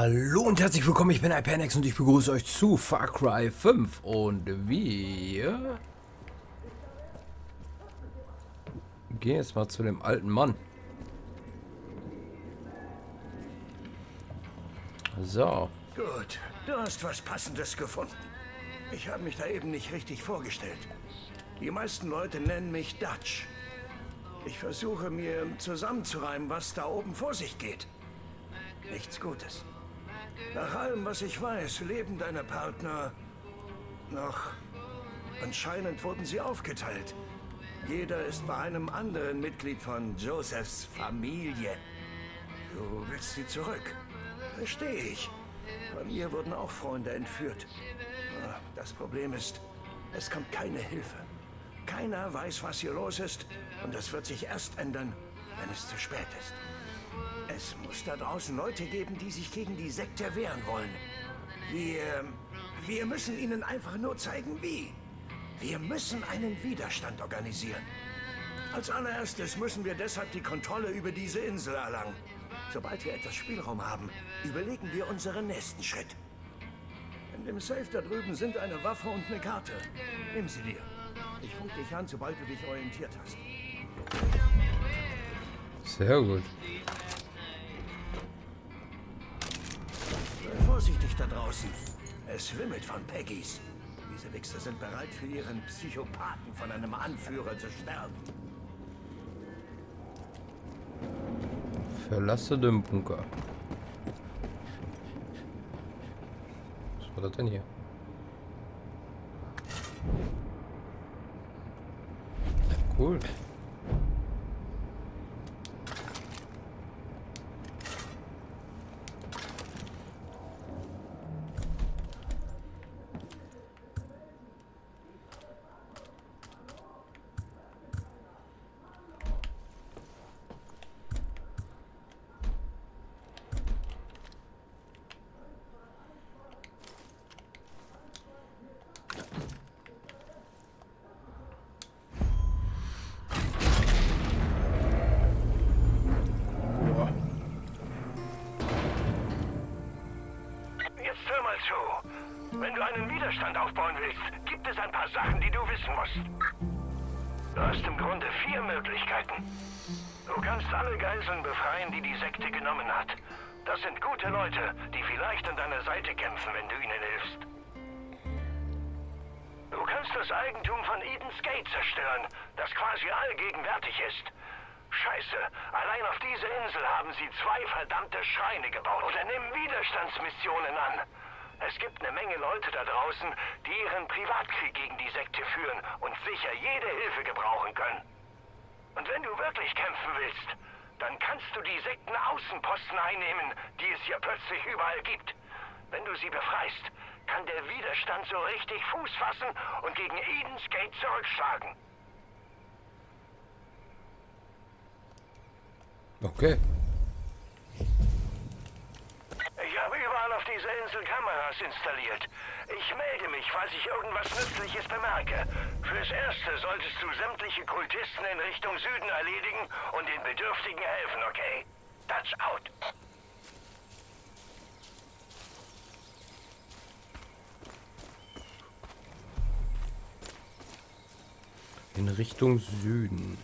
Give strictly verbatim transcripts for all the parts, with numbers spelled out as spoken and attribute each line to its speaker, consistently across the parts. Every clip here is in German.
Speaker 1: Hallo und herzlich willkommen, ich bin Hypernex und ich begrüße euch zu Far Cry fünf und wir gehen jetzt mal zu dem alten Mann. So.
Speaker 2: Gut, du hast was Passendes gefunden. Ich habe mich da eben nicht richtig vorgestellt. Die meisten Leute nennen mich Dutch. Ich versuche mir zusammenzureimen, was da oben vor sich geht. Nichts Gutes. Nach allem, was ich weiß, leben deine Partner noch. Anscheinend wurden sie aufgeteilt. Jeder ist bei einem anderen Mitglied von Josephs Familie. Du willst sie zurück. Verstehe ich. Bei mir wurden auch Freunde entführt. Das Problem ist, es kommt keine Hilfe. Keiner weiß, was hier los ist, und das wird sich erst ändern, wenn es zu spät ist. Es muss da draußen Leute geben, die sich gegen die Sekte wehren wollen. Wir... wir müssen ihnen einfach nur zeigen, wie. Wir müssen einen Widerstand organisieren. Als allererstes müssen wir deshalb die Kontrolle über diese Insel erlangen. Sobald wir etwas Spielraum haben, überlegen wir unseren nächsten Schritt. In dem Safe da drüben sind eine Waffe und eine Karte. Nimm sie dir. Ich funk dich an, sobald du dich orientiert hast.
Speaker 1: Sehr gut.
Speaker 2: Sei vorsichtig da draußen. Es wimmelt von Peggys. Diese Wichser sind bereit, für ihren Psychopathen von einem Anführer zu sterben.
Speaker 1: Verlasse den Bunker. Was war das denn hier? Cool.
Speaker 2: Wenn du einen Widerstand aufbauen willst, gibt es ein paar Sachen, die du wissen musst. Du hast im Grunde vier Möglichkeiten. Du kannst alle Geiseln befreien, die die Sekte genommen hat. Das sind gute Leute, die vielleicht an deiner Seite kämpfen, wenn du ihnen hilfst. Du kannst das Eigentum von Eden's Gate zerstören, das quasi allgegenwärtig ist. Scheiße, allein auf dieser Insel haben sie zwei verdammte Schreine gebaut. Oder nimm Widerstandsmissionen an. Es gibt eine Menge Leute da draußen, die ihren Privatkrieg gegen die Sekte führen und sicher jede Hilfe gebrauchen können. Und wenn du wirklich kämpfen willst, dann kannst du die Sektenaußenposten einnehmen, die es hier plötzlich überall gibt. Wenn du sie befreist, kann der Widerstand so richtig Fuß fassen und gegen Eden's Gate zurückschlagen.
Speaker 1: Okay.
Speaker 2: Ich habe überall auf dieser Insel Kameras installiert. Ich melde mich, falls ich irgendwas Nützliches bemerke. Fürs Erste solltest du sämtliche Kultisten in Richtung Süden erledigen und den Bedürftigen helfen, okay? Dutch out.
Speaker 1: In Richtung Süden.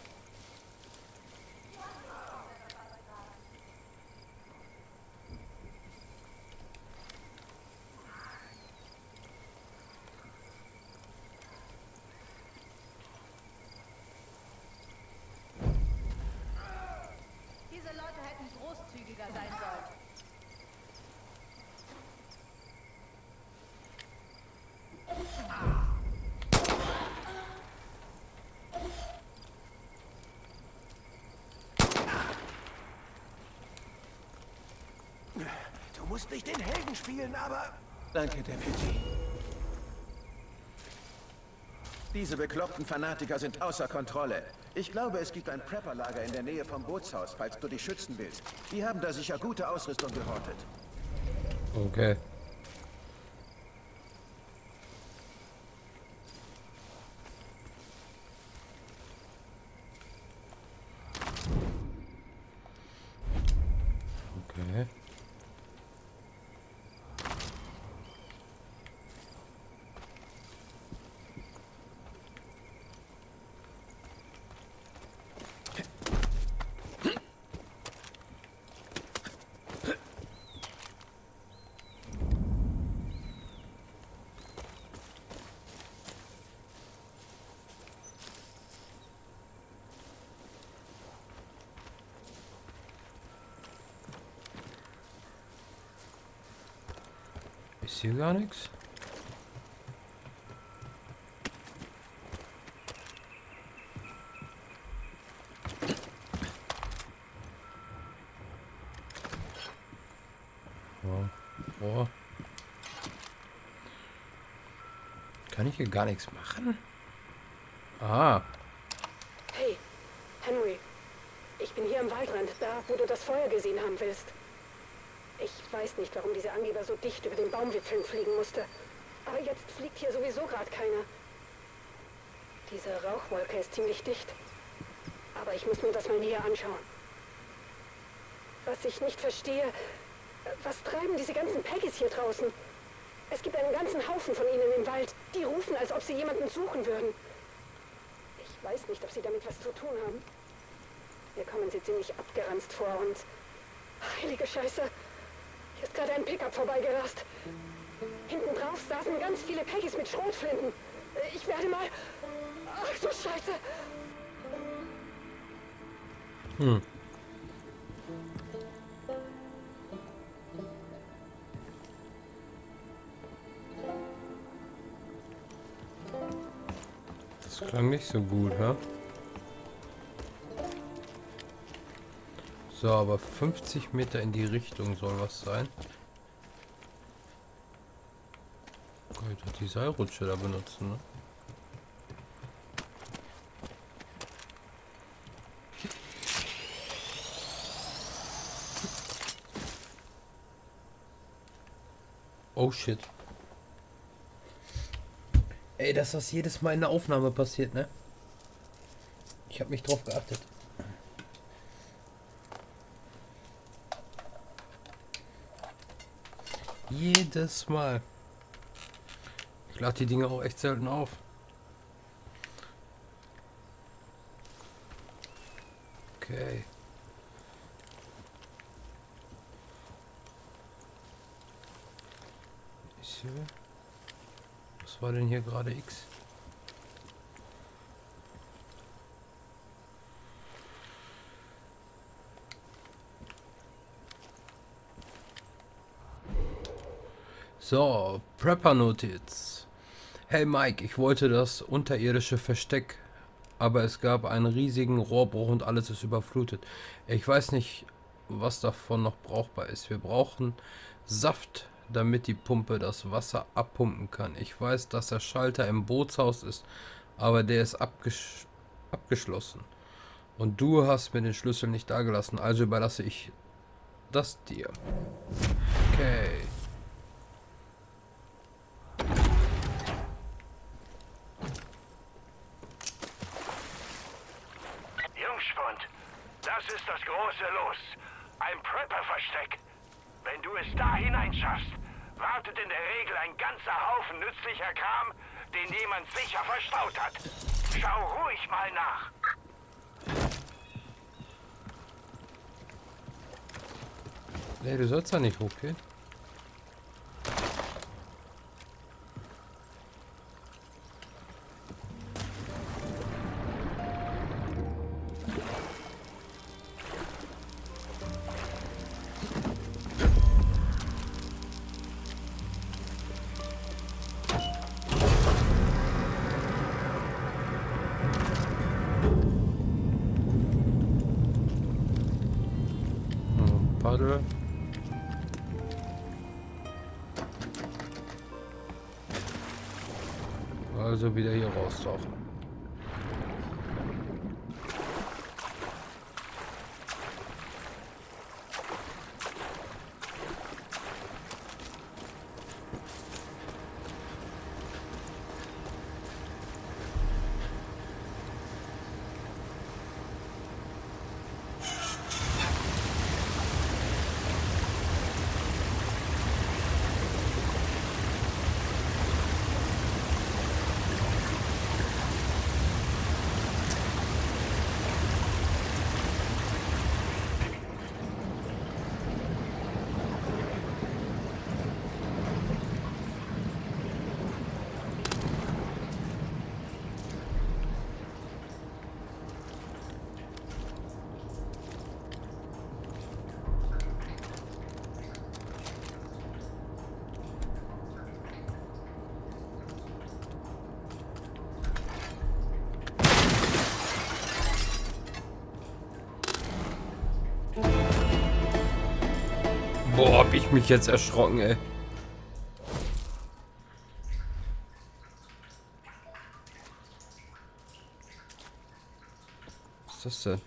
Speaker 3: Sein soll.
Speaker 2: Du musst nicht den Helden spielen, aber...
Speaker 4: Danke, Deputy. Diese bekloppten Fanatiker sind außer Kontrolle. Ich glaube, es gibt ein Prepper-Lager in der Nähe vom Bootshaus, falls du dich schützen willst. Die haben da sicher gute Ausrüstung gehortet.
Speaker 1: Okay. Okay. Ist hier gar nichts? Oh. Kann ich hier gar nichts machen? Ah.
Speaker 5: Hey, Henry. Ich bin hier am Waldrand, da, wo du das Feuer gesehen haben willst. Ich weiß nicht, warum dieser Angeber so dicht über den Baumwipfeln fliegen musste. Aber jetzt fliegt hier sowieso gerade keiner. Diese Rauchwolke ist ziemlich dicht. Aber ich muss mir das mal näher anschauen. Was ich nicht verstehe, was treiben diese ganzen Peggies hier draußen? Es gibt einen ganzen Haufen von ihnen im Wald. Die rufen, als ob sie jemanden suchen würden. Ich weiß nicht, ob sie damit was zu tun haben. Mir kommen sie ziemlich abgeranzt vor und... Heilige Scheiße! Hier ist gerade ein Pickup vorbeigerast. Hinten drauf saßen ganz viele Peggies mit Schrotflinten. Ich werde mal... Ach du Scheiße!
Speaker 1: Hm. Das klang nicht so gut, hä? So, aber fünfzig Meter in die Richtung soll was sein. Kann ich doch die Seilrutsche da benutzen, ne? Oh shit. Ey, dass das jedes Mal in der Aufnahme passiert, ne? Ich habe mich drauf geachtet. Jedes Mal. Ich lade die Dinge auch echt selten auf. Okay. Ich sehe. Was war denn hier gerade X? So, Prepper-Notiz. Hey Mike, ich wollte das unterirdische Versteck, aber es gab einen riesigen Rohrbruch und alles ist überflutet. Ich weiß nicht, was davon noch brauchbar ist. Wir brauchen Saft, damit die Pumpe das Wasser abpumpen kann. Ich weiß, dass der Schalter im Bootshaus ist, aber der ist abgesch abgeschlossen. Und du hast mir den Schlüssel nicht dagelassen, also überlasse ich das dir. Okay.
Speaker 2: Jungspund, das ist das große Los. Ein Prepper-Versteck. Wenn du es da hineinschaffst, wartet in der Regel ein ganzer Haufen nützlicher Kram, den jemand sicher verstaut hat. Schau ruhig mal nach.
Speaker 1: Nee, du sollst da nicht hochgehen. Paddel. Also wieder hier raustauchen. Boah, hab ich mich jetzt erschrocken, ey. Was ist das denn?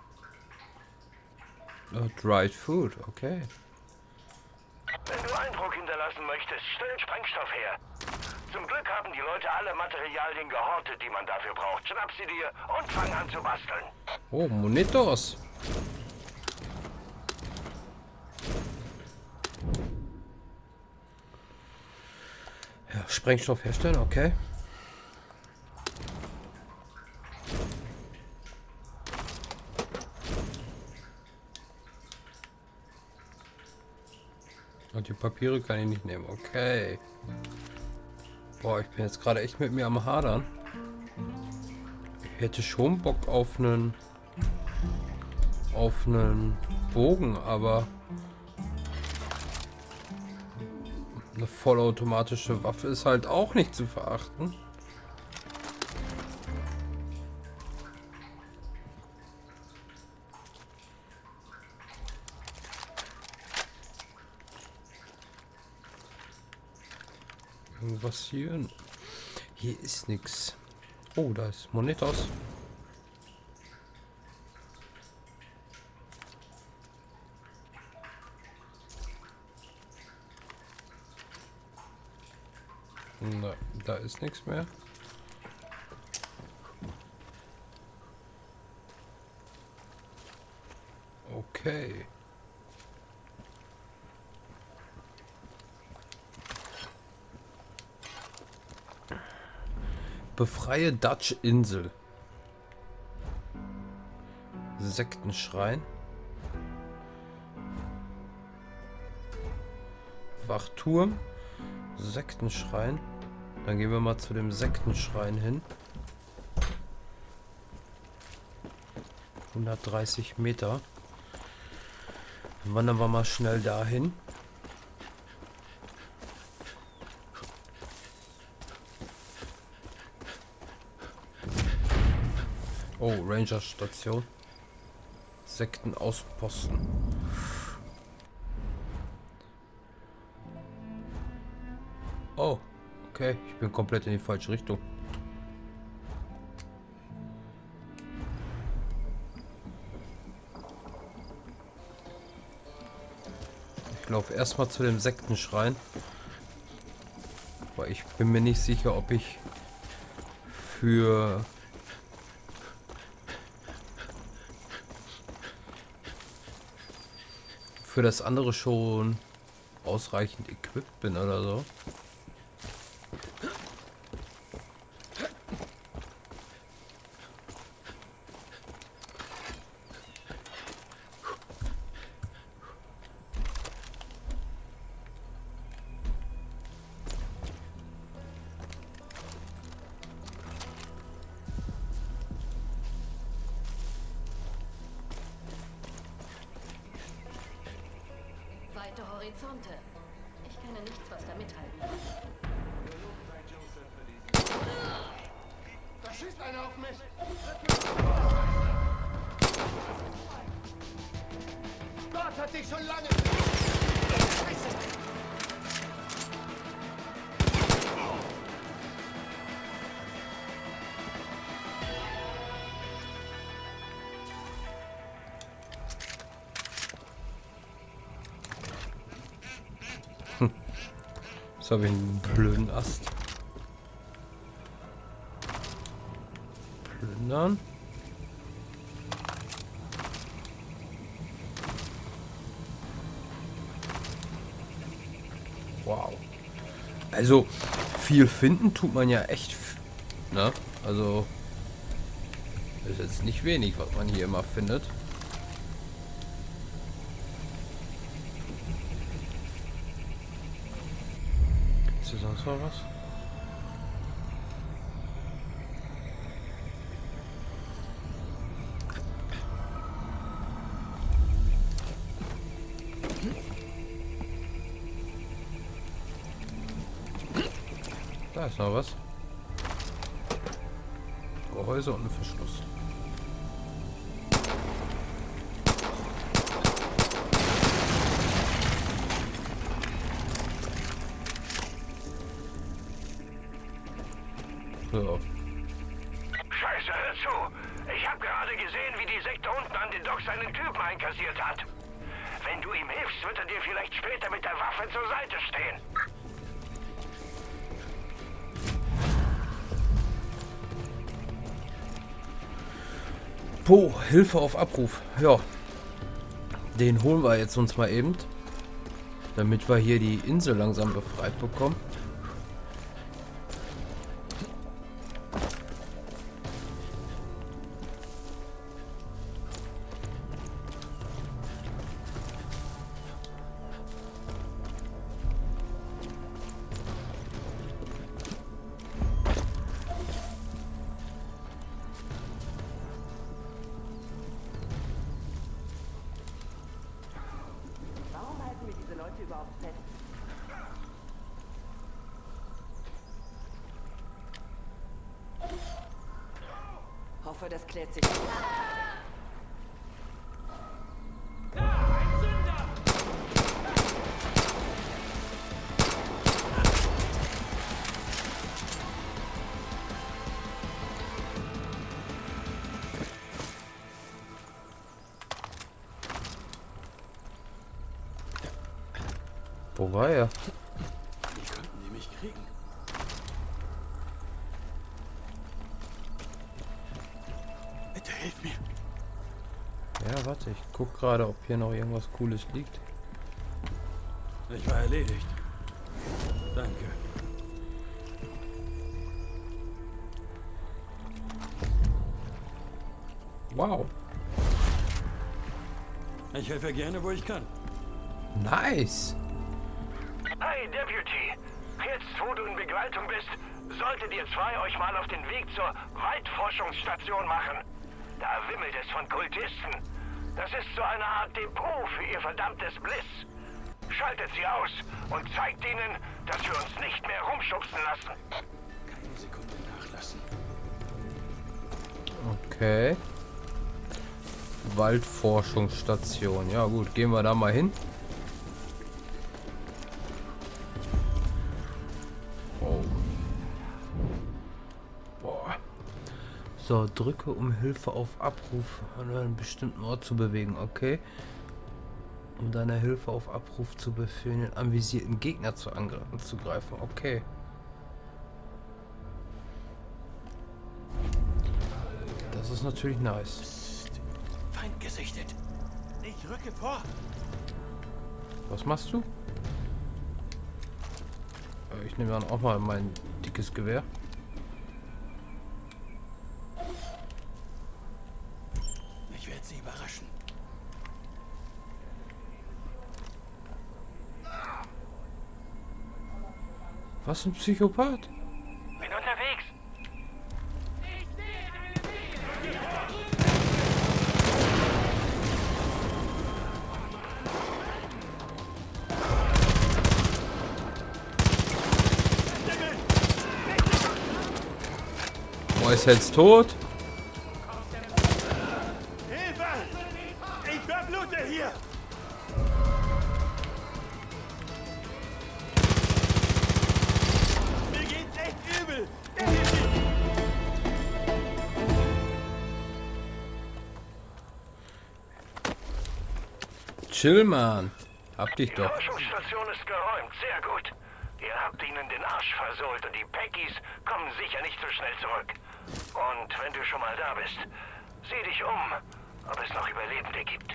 Speaker 1: Oh, dried food, okay.
Speaker 2: Wenn du Eindruck hinterlassen möchtest, stell Sprengstoff her. Zum Glück haben die Leute alle Materialien gehortet, die man dafür braucht. Schnapp sie dir und fang an zu basteln.
Speaker 1: Oh, Monitos. Ja, Sprengstoff herstellen, okay. Und die Papiere kann ich nicht nehmen, okay. Boah, ich bin jetzt gerade echt mit mir am Hadern. Ich hätte schon Bock auf einen auf einen Bogen, aber eine vollautomatische Waffe ist halt auch nicht zu verachten. Irgendwas hier? Hier ist nichts. Oh, da ist Monitos. Na, da ist nichts mehr. Okay. Befreie Dutch Insel. Sektenschrein. Wachturm. Sektenschrein. Dann gehen wir mal zu dem Sektenschrein hin. hundertdreißig Meter. Dann wandern wir mal schnell dahin. Oh, Ranger-Station. Sektenausposten. Oh, okay. Ich bin komplett in die falsche Richtung. Ich laufe erstmal zu dem Sektenschrein. Aber ich bin mir nicht sicher, ob ich für für das andere schon ausreichend equipped bin oder so.
Speaker 3: Weite Horizonte. Ich kenne nichts, was da mithalten kann.
Speaker 6: Da schießt einer auf mich! Dort hat dich schon lange! Scheiße!
Speaker 1: Jetzt habe ich einen blöden Ast. Plündern. Wow. Also viel finden tut man ja echt, ne? Also ist jetzt nicht wenig, was man hier immer findet. Ist hier sonst noch was? Da ist noch was. Gehäuse und ein Verschluss. So.
Speaker 2: Scheiße, hör zu! Ich habe gerade gesehen, wie die Sekte unten an den Docks seinen Typen einkassiert hat. Wenn du ihm hilfst, wird er dir vielleicht später mit der Waffe zur Seite stehen.
Speaker 1: Po, Hilfe auf Abruf. Ja. Den holen wir jetzt uns mal eben. Damit wir hier die Insel langsam befreit bekommen.
Speaker 7: Hoffe, das klärt sich.
Speaker 1: Wo war er?
Speaker 6: Wie konnten die mich kriegen? Bitte hilf mir.
Speaker 1: Ja, warte, ich guck gerade, ob hier noch irgendwas Cooles liegt.
Speaker 6: Ich war erledigt. Danke.
Speaker 1: Wow.
Speaker 6: Ich helfe gerne, wo ich kann.
Speaker 1: Nice.
Speaker 2: Hey, Deputy. Jetzt, wo du in Begleitung bist, solltet ihr zwei euch mal auf den Weg zur Waldforschungsstation machen. Da wimmelt es von Kultisten. Das ist so eine Art Depot für ihr verdammtes Bliss. Schaltet sie aus und zeigt ihnen, dass wir uns nicht mehr rumschubsen lassen.
Speaker 6: Keine Sekunde nachlassen.
Speaker 1: Okay. Waldforschungsstation. Ja gut, gehen wir da mal hin. Oh. Boah. So, drücke um Hilfe auf Abruf an einen bestimmten Ort zu bewegen. Okay. Um deine Hilfe auf Abruf zu befehlen, den anvisierten Gegner zu angreifen, zu greifen. Okay. Das ist natürlich nice.
Speaker 6: Feind gesichtet. Ich rücke vor.
Speaker 1: Was machst du? Äh, Ich nehme dann auch mal mein dickes Gewehr.
Speaker 6: Ich werde sie überraschen.
Speaker 1: Was ein Psychopath?
Speaker 2: Bin unterwegs.
Speaker 1: Boah, ist jetzt tot?
Speaker 6: Hilfe! Ich verblute hier! Mir geht's echt übel!
Speaker 1: Chill, Mann. Hab dich
Speaker 2: Die
Speaker 1: doch.
Speaker 2: Forschungsstation ist geräumt. Sehr gut. Ihr habt ihnen den Arsch versohlt und die Peckies kommen sicher nicht so schnell zurück. Und wenn du schon mal da bist, sieh dich um, ob es noch Überlebende gibt.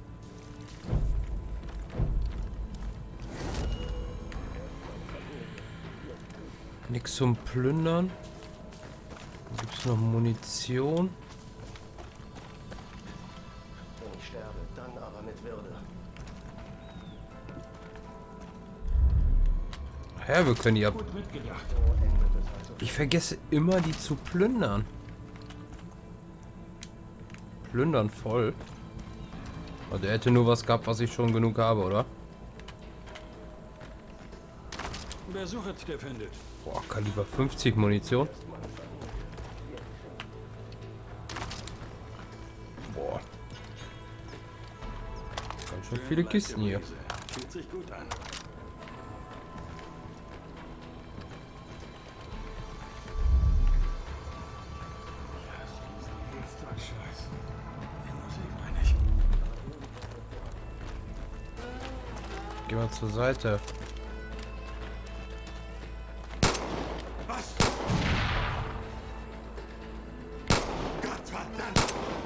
Speaker 1: Nix zum Plündern. Gibt's noch Munition?
Speaker 2: Wenn ich sterbe, dann aber mit Würde.
Speaker 1: Ja, wir können ja.
Speaker 6: Gut mitgedacht.
Speaker 1: Ich vergesse immer, die zu plündern. Plündern voll. Und er hätte nur was gehabt, was ich schon genug habe, oder?
Speaker 6: Wer sucht, der findet.
Speaker 1: Boah, Kaliber fünfzig Munition. Boah. Ganz schön viele Kisten hier.
Speaker 6: Fühlt sich gut an.
Speaker 8: Scheiß. Die Musik meine ich.
Speaker 1: Geh mal zur Seite.
Speaker 8: Was? Gottverdammt!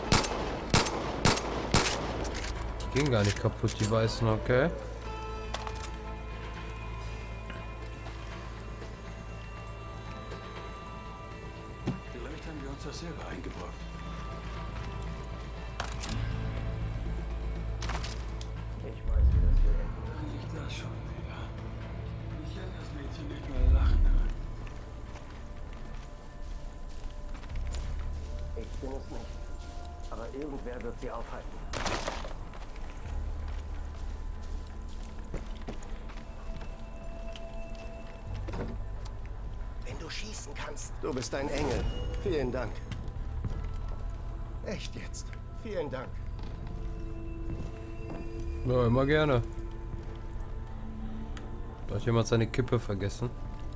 Speaker 1: Die gehen gar nicht kaputt, die Weißen, okay.
Speaker 8: Vielleicht haben wir uns das selber eingebrockt.
Speaker 2: Ich weiß, wie das hier endet.
Speaker 8: Nicht das schon wieder. Ich kann das Mädchen nicht mehr lachen hören.
Speaker 2: Ich bin es nicht. Aber irgendwer wird sie aufhalten. Wenn du schießen kannst. Du bist ein Engel. Vielen Dank. Echt jetzt. Vielen Dank.
Speaker 1: Ja, immer gerne. Da hat jemand seine Kippe vergessen.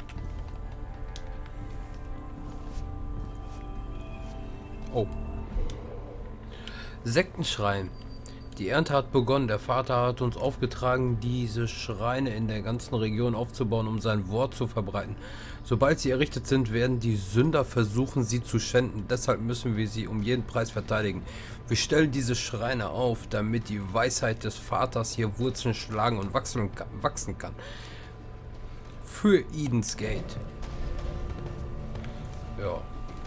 Speaker 1: Oh. Sektenschrein. Die Ernte hat begonnen. Der Vater hat uns aufgetragen, diese Schreine in der ganzen Region aufzubauen, um sein Wort zu verbreiten. Sobald sie errichtet sind, werden die Sünder versuchen, sie zu schänden. Deshalb müssen wir sie um jeden Preis verteidigen. Wir stellen diese Schreine auf, damit die Weisheit des Vaters hier Wurzeln schlagen und wachsen kann. Wachsen kann. Für Eden's Gate. Ja.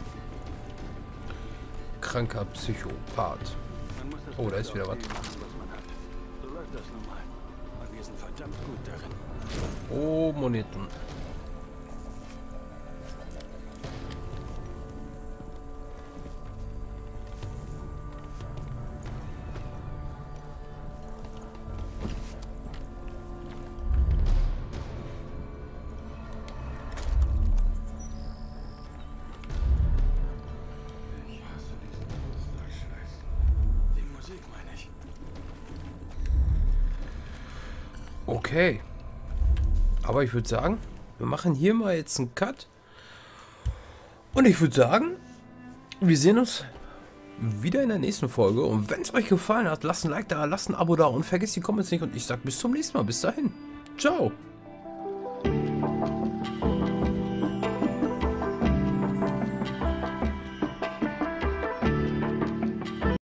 Speaker 1: Kranker Psychopath. Oh, da ist wieder was.
Speaker 8: So läuft das nun mal. Und wir sind verdammt gut darin.
Speaker 1: Oh, Moneten.
Speaker 8: Ich hasse diesen Geburtstagsscheiß. Die Musik meine ich.
Speaker 1: Okay. Aber ich würde sagen, wir machen hier mal jetzt einen Cut. Und ich würde sagen, wir sehen uns wieder in der nächsten Folge. Und wenn es euch gefallen hat, lasst ein Like da, lasst ein Abo da und vergesst die Comments nicht. Und ich sage bis zum nächsten Mal. Bis dahin. Ciao.